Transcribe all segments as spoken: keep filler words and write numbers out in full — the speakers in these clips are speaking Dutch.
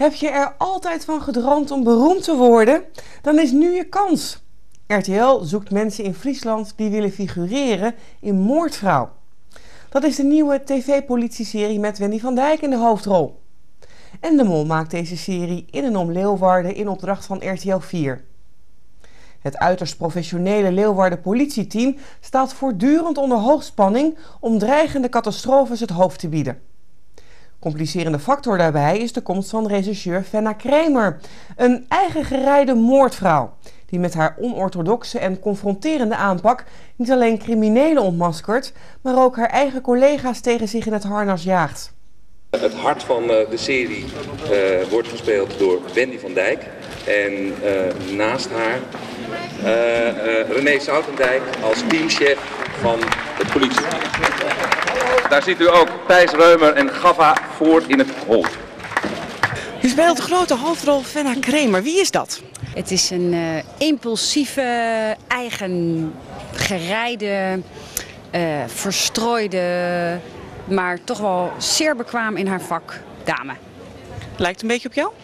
Heb je er altijd van gedroomd om beroemd te worden? Dan is nu je kans. R T L zoekt mensen in Friesland die willen figureren in Moordvrouw. Dat is de nieuwe tv-politieserie met Wendy van Dijk in de hoofdrol. Endemol maakt deze serie in en om Leeuwarden in opdracht van R T L vier. Het uiterst professionele Leeuwarden politieteam staat voortdurend onder hoogspanning om dreigende catastrofes het hoofd te bieden. Complicerende factor daarbij is de komst van rechercheur Fenna Kramer, een eigen gereide moordvrouw, die met haar onorthodoxe en confronterende aanpak niet alleen criminelen ontmaskert, maar ook haar eigen collega's tegen zich in het harnas jaagt. Het hart van de serie uh, wordt gespeeld door Wendy van Dijk en uh, naast haar uh, uh, René Soutendijk als teamchef van het politieteam. Daar ziet u ook Thijs Reumer en Gaffa voor in het hol. Je speelt de grote hoofdrol Fenna Kramer. Wie is dat? Het is een uh, impulsieve, eigen gereide, uh, verstrooide, maar toch wel zeer bekwaam in haar vak dame. Lijkt een beetje op jou?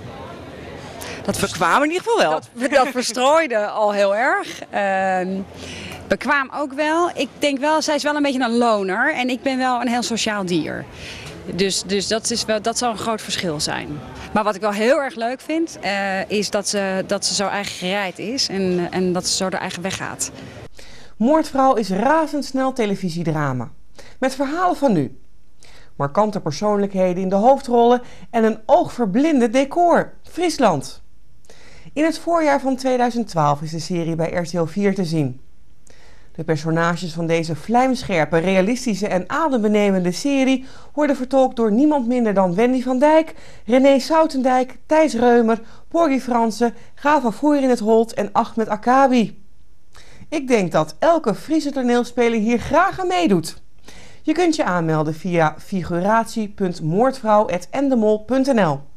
Dat bekwaam in ieder geval wel. Dat, dat verstrooide al heel erg. Uh, bekwaam ook wel. Ik denk wel, zij is wel een beetje een loner en ik ben wel een heel sociaal dier. Dus, dus dat, is wel, dat zal een groot verschil zijn. Maar wat ik wel heel erg leuk vind, uh, is dat ze, dat ze zo eigen gereid is en, en dat ze zo de eigen weg gaat. Moordvrouw is razendsnel televisiedrama. Met verhalen van nu. Markante persoonlijkheden in de hoofdrollen en een oogverblindend decor. Friesland. In het voorjaar van tweeduizend twaalf is de serie bij R T L vier te zien. De personages van deze vlijmscherpe, realistische en adembenemende serie worden vertolkt door niemand minder dan Wendy van Dijk, René Soutendijk, Thijs Reumer, Porgy Fransen, Gava Voer in het Holt en Ahmed Akabi. Ik denk dat elke Friese toneelspeler hier graag aan meedoet. Je kunt je aanmelden via figuratie punt moordvrouw punt endemol punt n l.